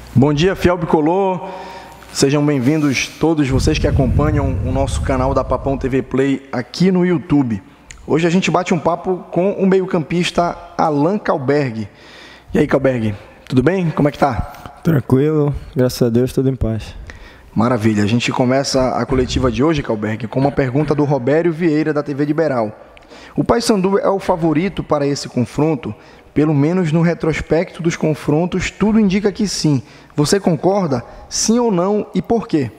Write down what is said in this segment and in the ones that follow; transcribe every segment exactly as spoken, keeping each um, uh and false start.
Bom dia, fiel bicolor. Sejam bem-vindos todos vocês que acompanham o nosso canal da Papão T V Play aqui no YouTube. Hoje a gente bate um papo com o meio-campista Alan Kalberg. E aí, Kalberg, tudo bem? Como é que tá? Tranquilo, graças a Deus, tudo em paz. Maravilha. A gente começa a coletiva de hoje, Kalberg, com uma pergunta do Robério Vieira, da T V de Iberal. O Paysandu é o favorito para esse confronto? Pelo menos no retrospecto dos confrontos, tudo indica que sim. Você concorda? Sim ou não? E por quê?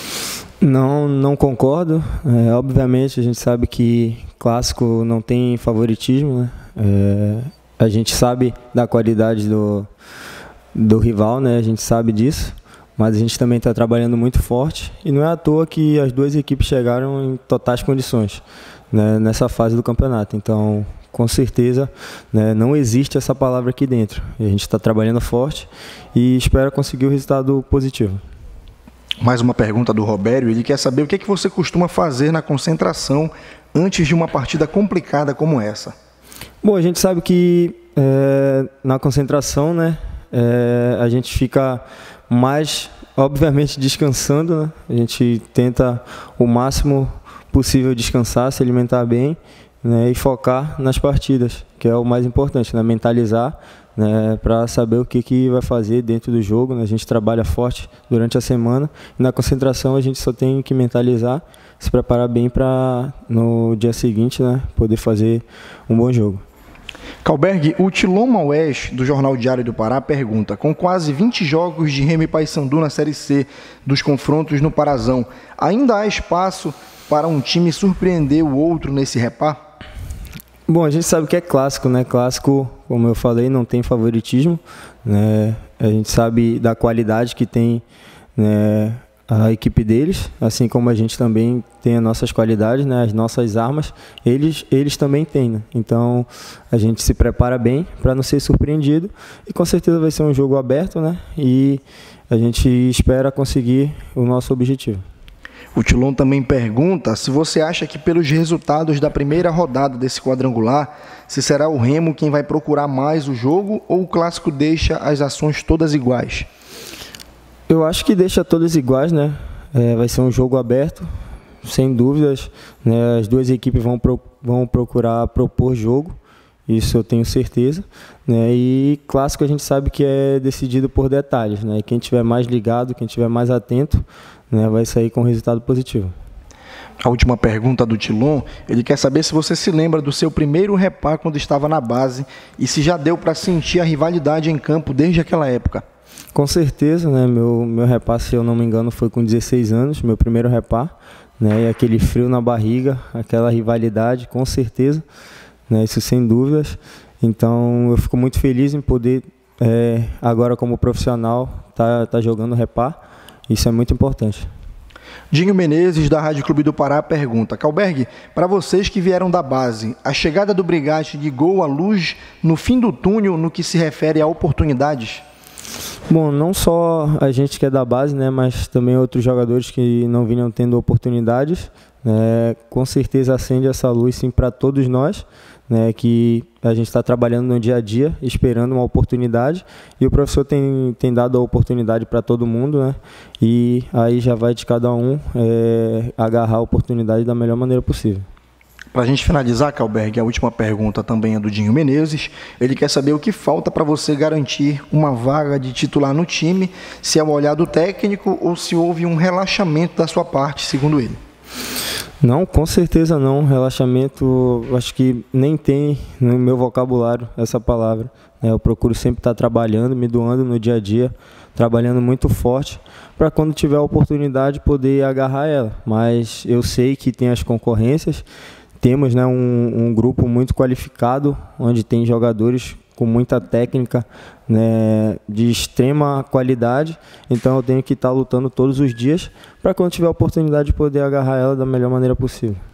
Não, não concordo. É, obviamente, a gente sabe que clássico não tem favoritismo, né? É, a gente sabe da qualidade do, do rival, né? A gente sabe disso. Mas a gente também está trabalhando muito forte. E não é à toa que as duas equipes chegaram em totais condições, né, nessa fase do campeonato. Então, com certeza, né, não existe essa palavra aqui dentro. E a gente está trabalhando forte e espera conseguir o resultado positivo. Mais uma pergunta do Robério. Ele quer saber o que é que você costuma fazer na concentração antes de uma partida complicada como essa. Bom, a gente sabe que é, na concentração, né, é, a gente fica mais, obviamente, descansando, né? A gente tenta o máximo possível descansar, se alimentar bem, né, e focar nas partidas, que é o mais importante, né, mentalizar, né, para saber o que, que vai fazer dentro do jogo, né. A gente trabalha forte durante a semana e na concentração a gente só tem que mentalizar, se preparar bem para no dia seguinte, né, poder fazer um bom jogo. Kalberg, o Tilon Maués, do Jornal Diário do Pará, pergunta: com quase vinte jogos de Remo e Paysandu na Série C dos confrontos no Parazão, ainda há espaço para um time surpreender o outro nesse repá? Bom, a gente sabe que é clássico, né? Clássico, como eu falei, não tem favoritismo, né? A gente sabe da qualidade que tem, né, a equipe deles, assim como a gente também tem as nossas qualidades, né, as nossas armas, eles, eles também têm, né? Então a gente se prepara bem para não ser surpreendido e com certeza vai ser um jogo aberto, né? E a gente espera conseguir o nosso objetivo. O Tilon também pergunta se você acha que pelos resultados da primeira rodada desse quadrangular, se será o Remo quem vai procurar mais o jogo ou o clássico deixa as ações todas iguais? Eu acho que deixa todas iguais, né? É, vai ser um jogo aberto, sem dúvidas, né? As duas equipes vão, pro, vão procurar propor jogo, isso eu tenho certeza, né? E clássico a gente sabe que é decidido por detalhes, né? Quem estiver mais ligado, quem estiver mais atento, né, vai sair com resultado positivo. A última pergunta do Tilon, ele quer saber se você se lembra do seu primeiro repá quando estava na base e se já deu para sentir a rivalidade em campo desde aquela época. Com certeza, né? Meu, meu repá, se eu não me engano, foi com dezesseis anos, meu primeiro repá, né? E aquele frio na barriga, aquela rivalidade, com certeza, né? Isso sem dúvidas. Então eu fico muito feliz em poder, é, agora como profissional, tá, tá jogando repá. Isso é muito importante. Dinho Menezes, da Rádio Clube do Pará, pergunta: Kalberg, para vocês que vieram da base, a chegada do Brigatti ligou a luz no fim do túnel no que se refere a oportunidades? Bom, não só a gente que é da base, né, mas também outros jogadores que não vinham tendo oportunidades, né, com certeza acende essa luz sim para todos nós, né, que a gente está trabalhando no dia a dia, esperando uma oportunidade, e o professor tem, tem dado a oportunidade para todo mundo, né, e aí já vai de cada um é, agarrar a oportunidade da melhor maneira possível. Para a gente finalizar, Kalberg, a última pergunta também é do Dinho Menezes. Ele quer saber o que falta para você garantir uma vaga de titular no time, se é o olhar do técnico ou se houve um relaxamento da sua parte, segundo ele. Não, com certeza não. Relaxamento, acho que nem tem no meu vocabulário essa palavra. Eu procuro sempre estar trabalhando, me doando no dia a dia, trabalhando muito forte, para quando tiver a oportunidade poder agarrar ela. Mas eu sei que tem as concorrências, temos, né, um, um grupo muito qualificado, onde tem jogadores com muita técnica, né, de extrema qualidade, então eu tenho que estar lutando todos os dias para quando tiver a oportunidade de poder agarrar ela da melhor maneira possível.